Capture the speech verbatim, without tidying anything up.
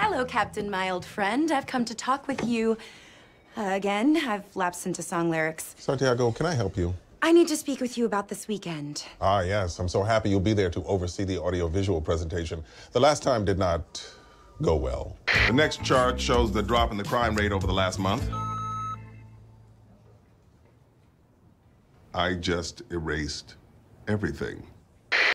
Hello, Captain, my old friend. I've come to talk with you uh, again. I've lapsed into song lyrics. Santiago, can I help you? I need to speak with you about this weekend. Ah, yes. I'm so happy you'll be there to oversee the audiovisual presentation. The last time did not go well. The next chart shows the drop in the crime rate over the last month. I just erased everything.